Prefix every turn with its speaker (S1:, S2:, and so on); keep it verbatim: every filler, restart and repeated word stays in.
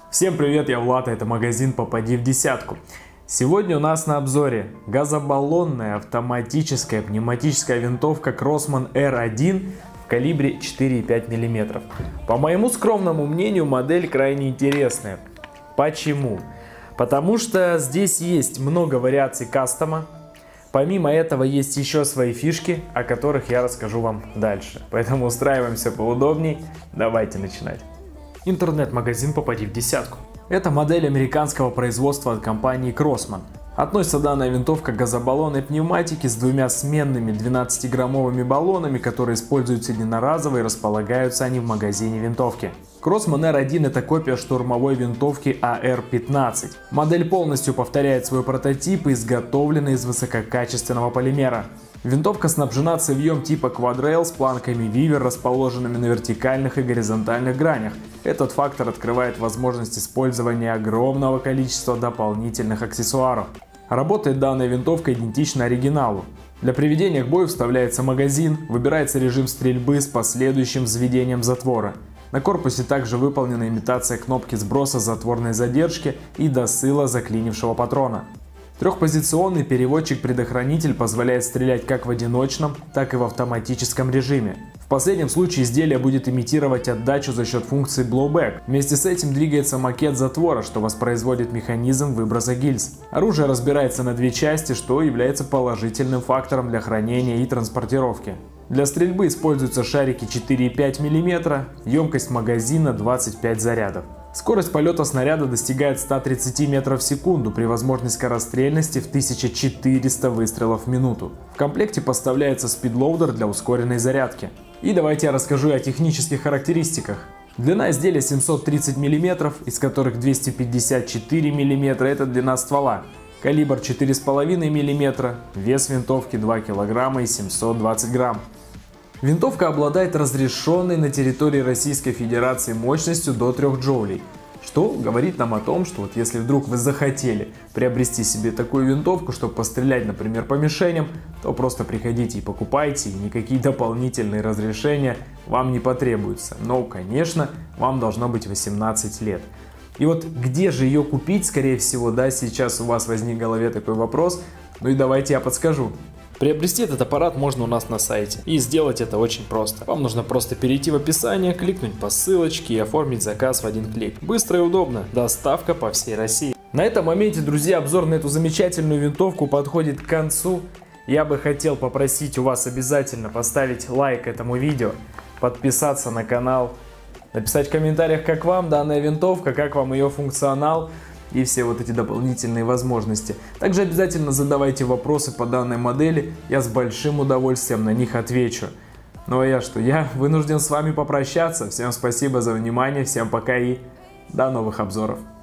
S1: Всем привет, я Влад, это магазин «Попади в десятку». Сегодня у нас на обзоре газобаллонная автоматическая пневматическая винтовка Кроссман эр один в калибре четыре и пять миллиметров. По моему скромному мнению, модель крайне интересная. Почему? Потому что здесь есть много вариаций кастома. Помимо этого есть еще свои фишки, о которых я расскажу вам дальше. Поэтому устраиваемся поудобней. Давайте начинать. Интернет-магазин «Попади в десятку». Это модель американского производства от компании Кроссман. Относится данная винтовка к газобаллонной пневматике с двумя сменными двенадцатиграммовыми баллонами, которые используются единоразово и располагаются они в магазине винтовки. Кроссман эр один это копия штурмовой винтовки а эр пятнадцать. Модель полностью повторяет свой прототип и изготовлена из высококачественного полимера. Винтовка снабжена цевьем типа Quadrail с планками Вивер, расположенными на вертикальных и горизонтальных гранях. Этот фактор открывает возможность использования огромного количества дополнительных аксессуаров. Работает данная винтовка идентично оригиналу. Для приведения к бою вставляется магазин, выбирается режим стрельбы с последующим взведением затвора. На корпусе также выполнена имитация кнопки сброса затворной задержки и досыла заклинившего патрона. Трехпозиционный переводчик-предохранитель позволяет стрелять как в одиночном, так и в автоматическом режиме. В последнем случае изделие будет имитировать отдачу за счет функции blowback. Вместе с этим двигается макет затвора, что воспроизводит механизм выброса гильз. Оружие разбирается на две части, что является положительным фактором для хранения и транспортировки. Для стрельбы используются шарики четыре и пять миллиметра, емкость магазина двадцать пять зарядов. Скорость полета снаряда достигает ста тридцати метров в секунду при возможной скорострельности в тысячу четыреста выстрелов в минуту. В комплекте поставляется спидлоудер для ускоренной зарядки. И давайте я расскажу о технических характеристиках. Длина изделия семьсот тридцать миллиметров, из которых двести пятьдесят четыре миллиметра это длина ствола. Калибр четыре и пять миллиметра, вес винтовки два килограмма и семьсот двадцать грамм. Винтовка обладает разрешенной на территории Российской Федерации мощностью до трёх джоулей, что говорит нам о том, что вот если вдруг вы захотели приобрести себе такую винтовку, чтобы пострелять, например, по мишеням, то просто приходите и покупайте, и никакие дополнительные разрешения вам не потребуются. Но, конечно, вам должно быть восемнадцать лет. И вот где же ее купить, скорее всего, да, сейчас у вас возник в голове такой вопрос, ну и давайте я подскажу. Приобрести этот аппарат можно у нас на сайте, и сделать это очень просто. Вам нужно просто перейти в описание, кликнуть по ссылочке и оформить заказ в один клик. Быстро и удобно, доставка по всей России. На этом моменте, друзья, обзор на эту замечательную винтовку подходит к концу. Я бы хотел попросить у вас обязательно поставить лайк этому видео, подписаться на канал, написать в комментариях, как вам данная винтовка, как вам ее функционал и все вот эти дополнительные возможности. Также обязательно задавайте вопросы по данной модели, я с большим удовольствием на них отвечу. Ну а я что, я вынужден с вами попрощаться. Всем спасибо за внимание, всем пока и до новых обзоров.